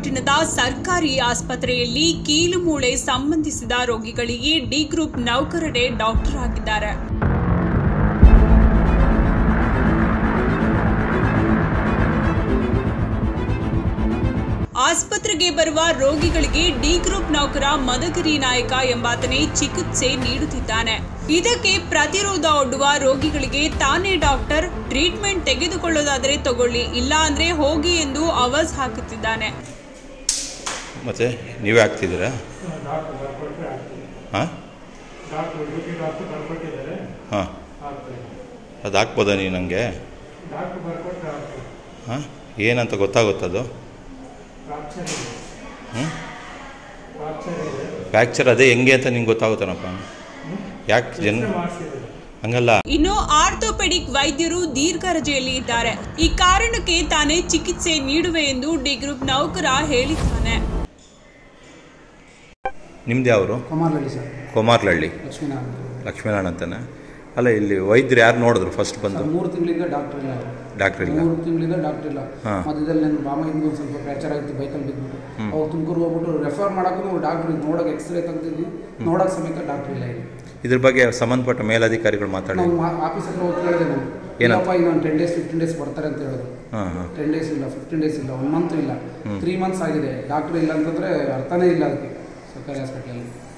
ಪಟ್ಟಣದ ಸರ್ಕಾರಿ ಆಸ್ಪತ್ರೆಯಲ್ಲಿ ಕೀಲು ಮೂಳೆ ಸಂಬಂಧಿಸಿದ ರೋಗಿಗಳಿಗೆ ಡಿ ಗ್ರೂಪ್ ನೌಕರರೇ ಡಾಕ್ಟರ್ ಆಗಿದ್ದಾರೆ. ಆಸ್ಪತ್ರೆಗೆ ಬರುವ ರೋಗಿಗಳಿಗೆ ಡಿ ಗ್ರೂಪ್ ನೌಕರ ಮದಕರಿ ನಾಯಕ ಎಂಬಾತನೇ ಚಿಕಿತ್ಸೆ ನೀಡುತ್ತಿದ್ದಾನೆ. ಇದಕ್ಕೆ ಪ್ರತಿರೋಧ ಒಡ್ಡುವ ರೋಗಿಗಳಿಗೆ ತಾನೇ ಡಾಕ್ಟರ್ ಟ್ರೀಟ್ಮೆಂಟ್ ತೆಗೆದುಕೊಳ್ಳೋದಾದರೆ ತಗೊಳ್ಳಿ, ಇಲ್ಲ ಅಂದ್ರೆ ಹೋಗಿ ಎಂದು ಆವಾಜ್ ಹಾಕುತ್ತಿದ್ದಾನೆ. ಮತ್ತೆ ನೀವೇ ಆಗ್ತಿದ್ದೀರಾ? ಹಾಂ ಹಾಂ ಅದು ಹಾಕ್ಬೋದಾ ನೀವು ನನಗೆ? ಹಾಂ ಏನಂತ ಗೊತ್ತಾಗುತ್ತದು? ಫ್ರ್ಯಾಕ್ಚರ್ ಅದೇ ಹೆಂಗೆ ಅಂತ ನಿಂಗೆ ಗೊತ್ತಾಗುತ್ತಾನಪ್ಪ? ಯಾಕೆ ಜನ ಹಂಗಲ್ಲ. ಇನ್ನು ಆರ್ಥೋಪೆಡಿಕ್ ವೈದ್ಯರು ದೀರ್ಘ ರಜೆಯಲ್ಲಿ ಇದ್ದಾರೆ. ಈ ಕಾರಣಕ್ಕೆ ತಾನೇ ಚಿಕಿತ್ಸೆ ನೀಡುವೆ ಎಂದು ಡಿ ಗ್ರೂಪ್ ನೌಕರ ಹೇಳಿದ್ದಾನೆ. ನಿಮ್ದು ಯಾವರು? ಕೋಮಾರ್ಲಹಳ್ಳಿ. ಲಕ್ಷ್ಮೀನಾರಾಯಣ ಅಂತಾನೆ. ಅಲ್ಲ, ಇಲ್ಲಿ ವೈದ್ಯರು ಯಾರು ನೋಡಿದ್ರು ಫಸ್ಟ್ ಬಂದು? 3 ತಿಂಗಳಿಂದ ಡಾಕ್ಟರ್ ಇಲ್ಲ. 3 ತಿಂಗಳಿಂದ ಡಾಕ್ಟರ್ ಇಲ್ಲ. ಮಧ್ಯದಲ್ಲಿ ನನ್ನ ಮಾಮ ಹಿಂದೆ ಒಂದು ಸ್ವಲ್ಪ ಫ್ರ್ಯಾಕ್ಚರ್ ಆಗಿತ್ತು, ಬೈಕಲ್ಲಿ ಬಿದ್ದುಬಿಟ್ಟು ಅವ್ರು ತುಮಕೂರು ಹೋಗ್ಬಿಟ್ಟು ರೆಫರ್ ಮಾಡೋಕ್ಕೂ ಡಾಕ್ಟ್ರ್ ನೋಡೋಕೆ ಎಕ್ಸ್ರೇ ತೆಗ್ದಿದ್ವಿ, ನೋಡೋಕೆ ಸಮೇತ ಡಾಕ್ಟರ್ ಇಲ್ಲ. ಇದ್ರ ಬಗ್ಗೆ ಸಂಬಂಧಪಟ್ಟ ಮೇಲಧಿಕಾರಿಗಳು ಮಾತಾಡಿ ನಾವು ಆಫೀಸ್ ಹತ್ರ ಹೋಗಿ ಕೇಳಿದೆ. ನಾನು ಏನಪ್ಪ ಇನ್ನೊಂದು 10 ಡೇಸ್ 15 ಡೇಸ್ ಬರ್ತಾರೆ ಅಂತ ಹೇಳಿದ್ರು. 10 ಡೇಸ್ ಇಲ್ಲ, 15 ಡೇಸ್ ಇಲ್ಲ, 1 ಮಂತ್ ಇಲ್ಲ, 3 ಮಂತ್ಸ್ ಆಗಿದೆ. ಡಾಕ್ಟರ್ ಇಲ್ಲ ಅಂತಂದರೆ ಅರ್ಥನೇ ಇಲ್ಲ ಅದಕ್ಕೆ ಸರ್ಕಾರಿ ಹಾಸ್ಪಿಟ್ಲಲ್ಲಿ.